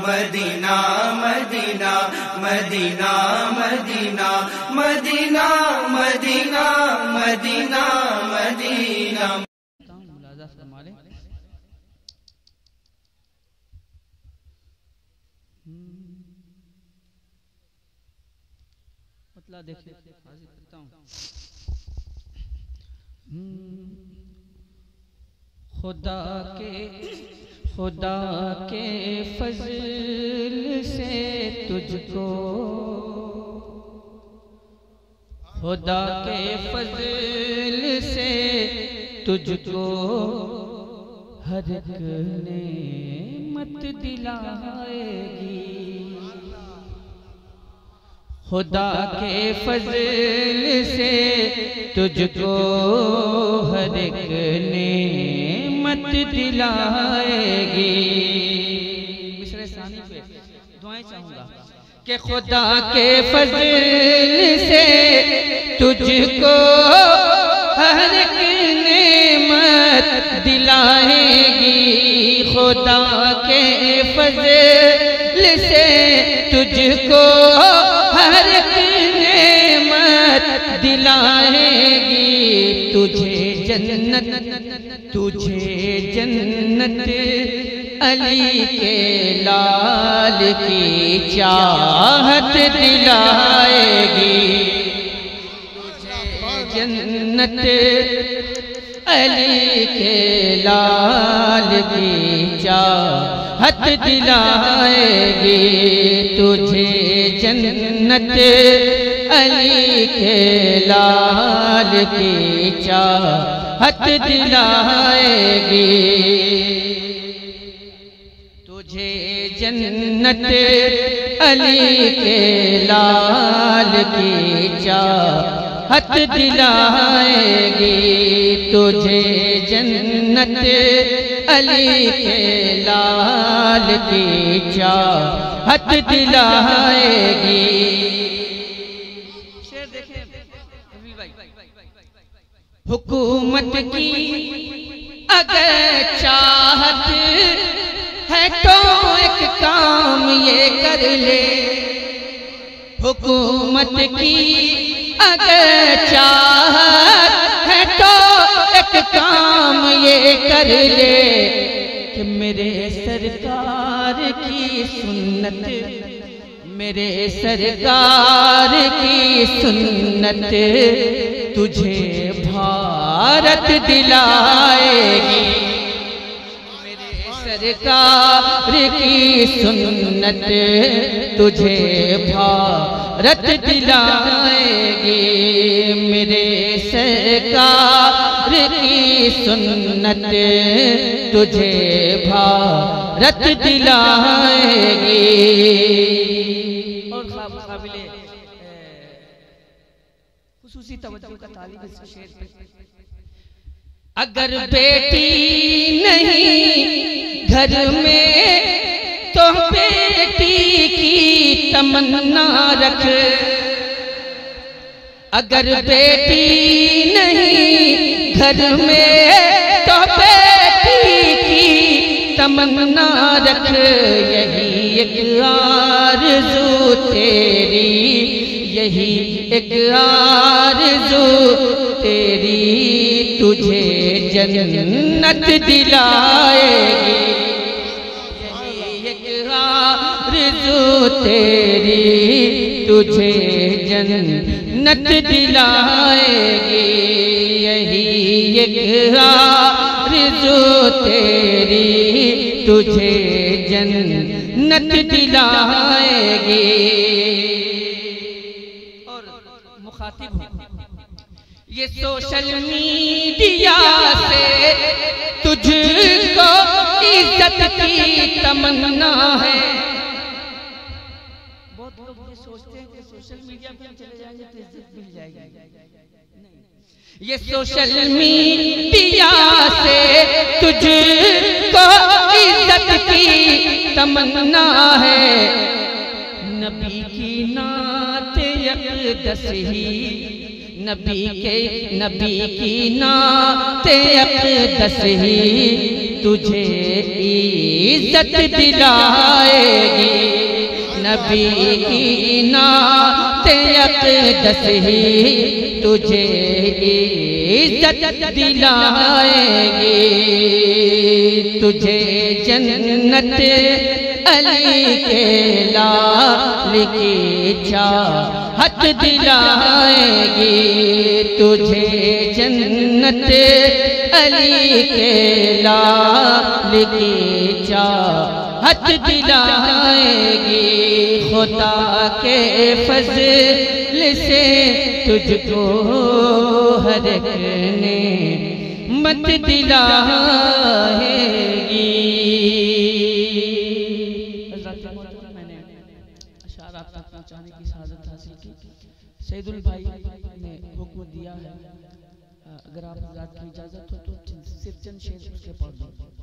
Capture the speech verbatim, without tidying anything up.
Medina Medina Medina Medina Medina Medina Medina Medina. मतलब देखिए हाजिर करता हूँ। खुदा के खुदा के फजल से तुझको, खुदा के फजल से तुझको हर एक नेमत दिलाएगी। खुदा के फजल से तुझको हर एक नेमत दिलाएगी। मिसरे सानी पे दुआएं चाहूंगा कि खुदा के फजल से तुझको हर एक नेमत दिलाएगी। खुदा के फजल से तुझको हर एक नेमत दिलाएगी। तुझे जन्नत तुझे जन्नत अली के लाल की चाहत दिलाएगी। तुझे जन्नत अली के लाल की चाहत दिलाएगी। तुझे जन्नत अली के लाल की चाहत दिलाएगी। तुझे जन्नत अली के लाल की चाहत दिलाएगी। तुझे जन्नत अली के लाल की चाहत दिलाएगी। शेर देखें भाई, हुकूमत की अगर चाहत है तो एक काम ये कर ले। हुकूमत की अगर चाहत है तो एक काम ये कर ले कि मेरे सरकार की सुन्नत, मेरे सरकार की सुन्नत तुझे भारत दिलाएगी। मेरे सरकार की सुन्नत तुझे भारत दिलाएगी। मेरे सरकार की सुन्नत तुझे भारत दिलाएगी। और काबिले खुसूसी तवज्जो का तालिब इस शेर पे। अगर बेटी नहीं घर में तो बेटी की तमन्ना रख। अगर बेटी नहीं घर में तो बेटी की तमन्ना रख। यही एक आरज़ू तेरी, यही एक आरज़ू तेरी तुझे जन्नत दिलाएगी। यही एक आरज़ू तेरी तुझे जन्नत दिलाएगी। यही एक आरज़ू तेरी तुझे जन्नत दिलाएगी। और मुखातिब हूँ, ये सोशल मीडिया से तुझको इज्जत की तमन्ना है। बहुत लोग ये सोचते हैं कि सोशल मीडिया पे हम चले जाएंगे तो इज्जत मिल जाएगी। नहीं, ये सोशल मीडिया से तुझको इज्जत की तमन्ना है। नबी की नात अक़दस ही, नबी के नबी की नात अक़दस ही तुझे इज्जत दिलाएगी। नबी की नात अक़दस ही तुझे इज्जत दिलाएगी, तुझे जन्नत अली के लाल की चाहत दिलाएगी, तुझे जन्नत अली के लाल की चाहत दिलाएगी। खुदा के फज़ल से तुझको हर एक ने मत दिलाएगी। मैंने अशारा तक पहुंचाने की सादत हासिल की। सैदुल भाई ने हुक्म दिया है, अगर आप की इजाजत हो तो सिर्फ चंद शेर उसके पढ़ दो।